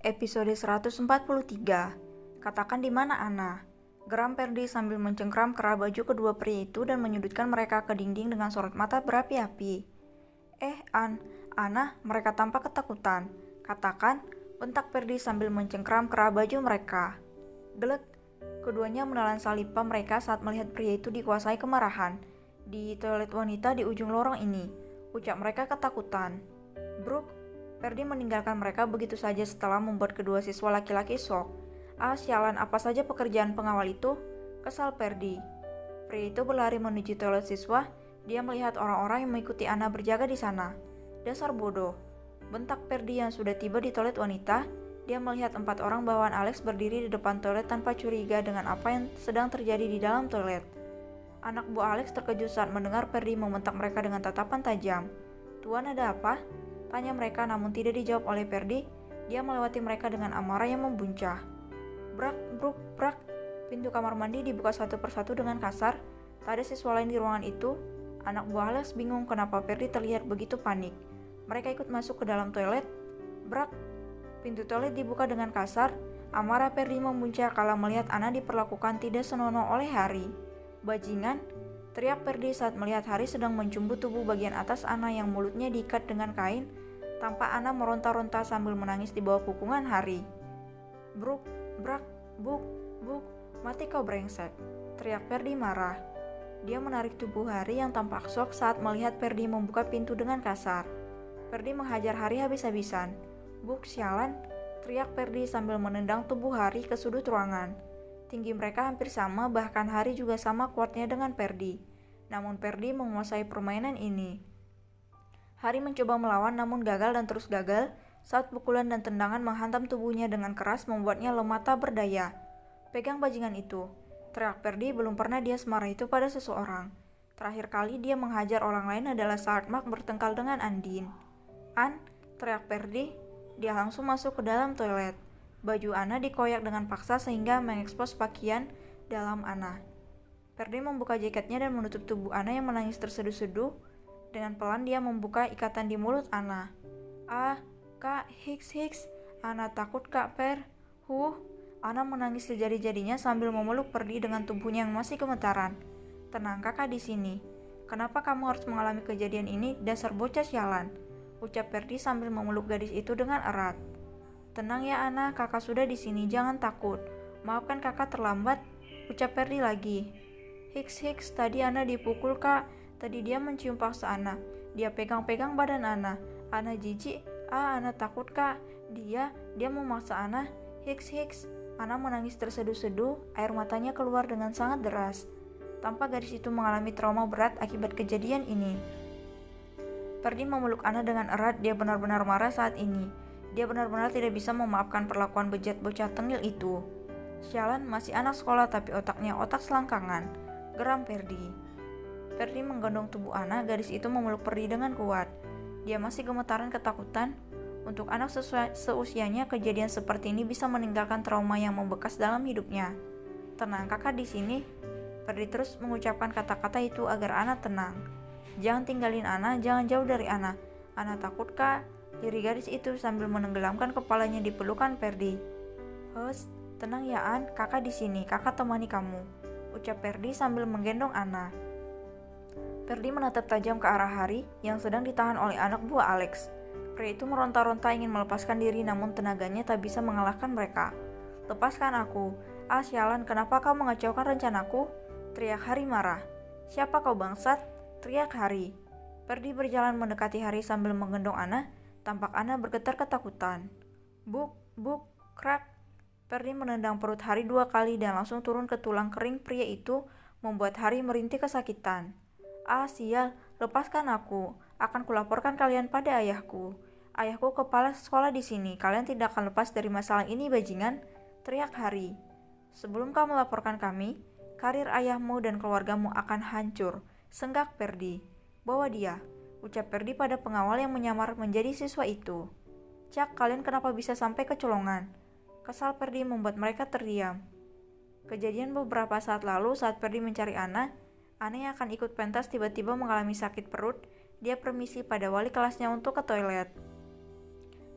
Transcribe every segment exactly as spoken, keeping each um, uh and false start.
Episode seratus empat puluh tiga. Katakan di mana Ana? Geram Perdi sambil mencengkram kerah baju kedua pria itu dan menyudutkan mereka ke dinding dengan sorot mata berapi-api. Eh, An, Ana, mereka tampak ketakutan. Katakan, bentak Perdi sambil mencengkram kerah baju mereka. Gelek, keduanya menelan salipa mereka saat melihat pria itu dikuasai kemarahan. Di toilet wanita di ujung lorong ini, ucap mereka ketakutan. Brooke, Perdi meninggalkan mereka begitu saja setelah membuat kedua siswa laki-laki shock. Ah, sialan, apa saja pekerjaan pengawal itu? Kesal Perdi. Pria itu berlari menuju toilet siswa. Dia melihat orang-orang yang mengikuti Ana berjaga di sana. Dasar bodoh. Bentak Perdi yang sudah tiba di toilet wanita. Dia melihat empat orang bawaan Alex berdiri di depan toilet tanpa curiga dengan apa yang sedang terjadi di dalam toilet. Anak buah Alex terkejut saat mendengar Perdi membentak mereka dengan tatapan tajam. Tuan, ada apa? Tanya mereka, namun tidak dijawab oleh Perdi. Dia melewati mereka dengan amarah yang membuncah. Brak, bruk, brak. Pintu kamar mandi dibuka satu persatu dengan kasar. Tak ada siswa lain di ruangan itu. Anak buah Alex bingung kenapa Perdi terlihat begitu panik. Mereka ikut masuk ke dalam toilet. Brak. Pintu toilet dibuka dengan kasar. Amarah Perdi membuncah kala melihat Ana diperlakukan tidak senonoh oleh Hari. Bajingan, teriak Perdi saat melihat Hari sedang mencumbu tubuh bagian atas Ana yang mulutnya diikat dengan kain. Tampak Ana meronta-ronta sambil menangis di bawah pukungan Hari. Bruk, brak, buk, buk, mati kau brengsek, teriak Perdi marah. Dia menarik tubuh Hari yang tampak shock saat melihat Perdi membuka pintu dengan kasar. Perdi menghajar Hari habis-habisan. Buk, sialan, teriak Perdi sambil menendang tubuh Hari ke sudut ruangan. Tinggi mereka hampir sama, bahkan Hari juga sama kuatnya dengan Perdi. Namun Perdi menguasai permainan ini. Hari mencoba melawan namun gagal dan terus gagal saat pukulan dan tendangan menghantam tubuhnya dengan keras membuatnya lemah tak berdaya. Pegang bajingan itu, teriak Perdi. Belum pernah dia semarah itu pada seseorang. Terakhir kali dia menghajar orang lain adalah saat Mark bertengkar dengan Andin. An, teriak Perdi. Dia langsung masuk ke dalam toilet. Baju Ana dikoyak dengan paksa sehingga mengekspos pakaian dalam Ana. Perdi membuka jaketnya dan menutup tubuh Ana yang menangis terseduh-seduh. Dengan pelan dia membuka ikatan di mulut Ana. Ah, Kak, Hicks, Hicks. Ana takut, Kak Per. Huh. Ana menangis sejadi-jadinya sambil memeluk Perdi dengan tubuhnya yang masih gemetaran. Tenang, Kakak di sini. Kenapa kamu harus mengalami kejadian ini, dasar bocah sialan? Ucap Perdi sambil memeluk gadis itu dengan erat. Tenang ya Ana, Kakak sudah di sini, jangan takut. Maafkan Kakak terlambat, ucap Perdi lagi. Hicks, Hicks, tadi Ana dipukul, Kak. Tadi dia mencium paksa Ana. Dia pegang-pegang badan Ana. Ana jijik. Ah, Ana takut, Kak. Dia, dia memaksa Ana. Hicks, Hicks. Ana menangis terseduh-seduh. Air matanya keluar dengan sangat deras. Tampak gadis itu mengalami trauma berat akibat kejadian ini. Perdi memeluk Ana dengan erat. Dia benar-benar marah saat ini. Dia benar-benar tidak bisa memaafkan perlakuan bejat bocah tengil itu. Sialan, masih anak sekolah tapi otaknya otak selangkangan. Geram Perdi. Perdi menggendong tubuh Ana. Gadis itu memeluk Perdi dengan kuat. Dia masih gemetaran ketakutan. Untuk anak seusianya, kejadian seperti ini bisa meninggalkan trauma yang membekas dalam hidupnya. Tenang, Kakak di sini. Perdi terus mengucapkan kata-kata itu agar Ana tenang. Jangan tinggalin Ana, jangan jauh dari Ana. Ana takut, Kak. Diri gadis itu sambil menenggelamkan kepalanya di pelukan Perdi. Hus, tenang ya An, Kakak di sini. Kakak temani kamu, ucap Perdi sambil menggendong Ana. Perdi menatap tajam ke arah Hari yang sedang ditahan oleh anak buah Alex. Pria itu meronta-ronta ingin melepaskan diri namun tenaganya tak bisa mengalahkan mereka. Lepaskan aku. Ah, sialan, kenapa kau mengacaukan rencanaku? Teriak Hari marah. Siapa kau bangsat? Teriak Hari. Perdi berjalan mendekati Hari sambil menggendong Ana. Tampak Ana bergetar ketakutan. Buk, buk, krak. Perdi menendang perut Hari dua kali dan langsung turun ke tulang kering pria itu membuat Hari merintih kesakitan. Ah, sial, lepaskan aku. Akan kulaporkan kalian pada ayahku. Ayahku kepala sekolah di sini. Kalian tidak akan lepas dari masalah ini, bajingan, teriak Hari. Sebelum kau melaporkan kami, karir ayahmu dan keluargamu akan hancur, senggak Perdi. Bawa dia, ucap Perdi pada pengawal yang menyamar menjadi siswa itu. Cak, kalian kenapa bisa sampai kecolongan? Kesal Perdi membuat mereka terdiam. Kejadian beberapa saat lalu saat Perdi mencari Ana, Ana yang akan ikut pentas tiba-tiba mengalami sakit perut. Dia permisi pada wali kelasnya untuk ke toilet.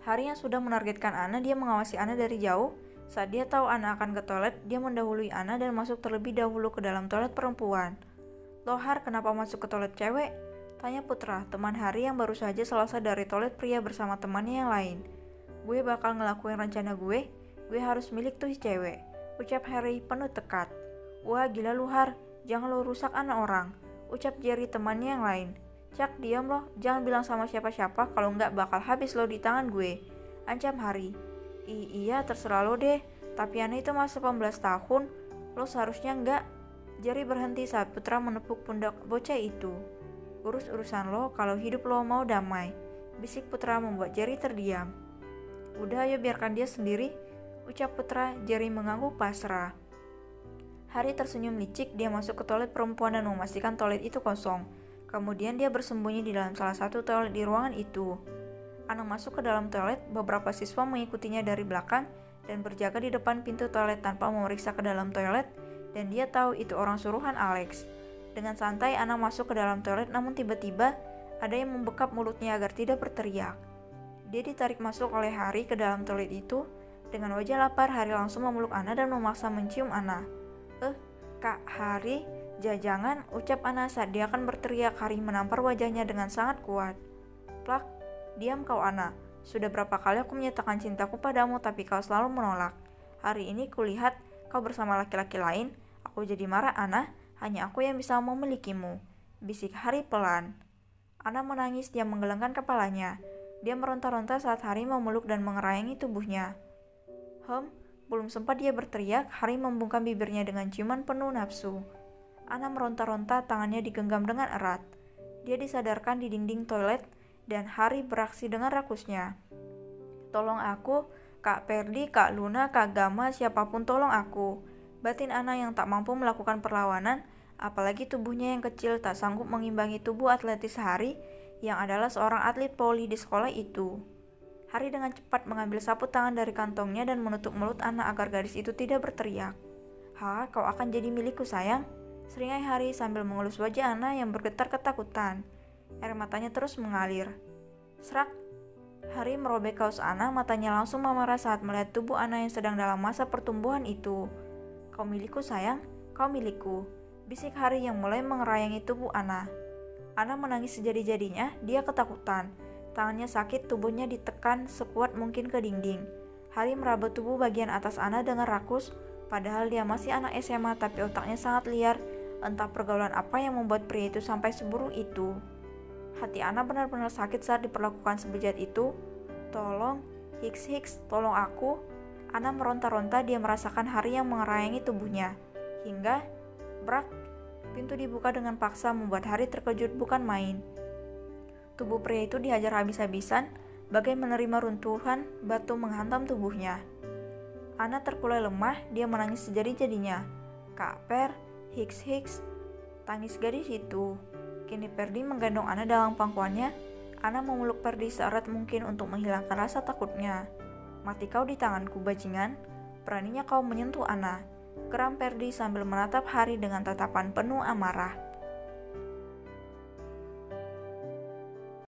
Hari yang sudah menargetkan Ana, dia mengawasi Ana dari jauh. Saat dia tahu Ana akan ke toilet, dia mendahului Ana dan masuk terlebih dahulu ke dalam toilet perempuan. "Loh Har, kenapa masuk ke toilet cewek?" tanya Putra, teman Hari yang baru saja selesai dari toilet pria bersama temannya yang lain. "Gue bakal ngelakuin rencana gue, gue harus milik tuh cewek," ucap Harry penuh tekad. "Wah gila lu Har, jangan lo rusak anak orang," ucap Jerry temannya yang lain. "Cak, diam loh, jangan bilang sama siapa-siapa, kalau nggak bakal habis lo di tangan gue," ancam Hari. I iya terserah lo deh, tapi Ana itu masih delapan belas tahun, lo seharusnya nggak." Jerry berhenti saat Putra menepuk pundak bocah itu. "Urus urusan lo, kalau hidup lo mau damai," bisik Putra membuat Jerry terdiam. "Udah ayo biarkan dia sendiri," ucap Putra. Jerry mengangguk pasrah. Hari tersenyum licik, dia masuk ke toilet perempuan dan memastikan toilet itu kosong. Kemudian dia bersembunyi di dalam salah satu toilet di ruangan itu. Ana masuk ke dalam toilet, beberapa siswa mengikutinya dari belakang dan berjaga di depan pintu toilet tanpa memeriksa ke dalam toilet, dan dia tahu itu orang suruhan Alex. Dengan santai Ana masuk ke dalam toilet, namun tiba-tiba ada yang membekap mulutnya agar tidak berteriak. Dia ditarik masuk oleh Hari ke dalam toilet itu. Dengan wajah lapar, Hari langsung memeluk Ana dan memaksa mencium Ana. "Eh, Kak Hari, jangan," ucap Ana saat dia akan berteriak. Hari menampar wajahnya dengan sangat kuat. "Plak, diam kau Ana. Sudah berapa kali aku menyatakan cintaku padamu tapi kau selalu menolak. Hari ini kulihat kau bersama laki-laki lain. Aku jadi marah Ana, hanya aku yang bisa memilikimu," bisik Hari pelan. Ana menangis, dia menggelengkan kepalanya. Dia meronta-ronta saat Hari memeluk dan mengerayangi tubuhnya. Hem, belum sempat dia berteriak, Hari membungkam bibirnya dengan ciuman penuh nafsu. Ana meronta-ronta, tangannya digenggam dengan erat. Dia disadarkan di dinding toilet dan Hari beraksi dengan rakusnya. "Tolong aku, Kak Perdi, Kak Luna, Kak Gama, siapapun tolong aku," batin Ana yang tak mampu melakukan perlawanan, apalagi tubuhnya yang kecil tak sanggup mengimbangi tubuh atletis Hari yang adalah seorang atlet voli di sekolah itu. Hari dengan cepat mengambil sapu tangan dari kantongnya dan menutup mulut Ana agar gadis itu tidak berteriak. "Ha, kau akan jadi milikku sayang," seringai Hari sambil mengelus wajah Ana yang bergetar ketakutan. Air matanya terus mengalir. Serak, Hari merobek kaos Ana, matanya langsung memerah saat melihat tubuh Ana yang sedang dalam masa pertumbuhan itu. "Kau milikku sayang, kau milikku," bisik Hari yang mulai mengerayangi tubuh Ana. Ana menangis sejadi-jadinya, dia ketakutan. Tangannya sakit, tubuhnya ditekan sekuat mungkin ke dinding. Hari meraba tubuh bagian atas Ana dengan rakus, padahal dia masih anak S M A tapi otaknya sangat liar, entah pergaulan apa yang membuat pria itu sampai seburuk itu. Hati Ana benar-benar sakit saat diperlakukan sebejat itu. "Tolong, Hiks Hiks, tolong aku." Ana meronta-ronta, dia merasakan Hari yang mengerayangi tubuhnya. Hingga, brak, pintu dibuka dengan paksa membuat Hari terkejut bukan main. Tubuh pria itu dihajar habis-habisan, bagai menerima runtuhan batu menghantam tubuhnya. Ana terkulai lemah, dia menangis sejadi-jadinya. "Kak Per, Hiks Hiks," tangis gadis itu. Kini Perdi menggendong Ana dalam pangkuannya. Ana memeluk Perdi seerat mungkin untuk menghilangkan rasa takutnya. "Mati kau di tanganku, bajingan. Beraninya kau menyentuh Ana," geram Perdi sambil menatap Hari dengan tatapan penuh amarah.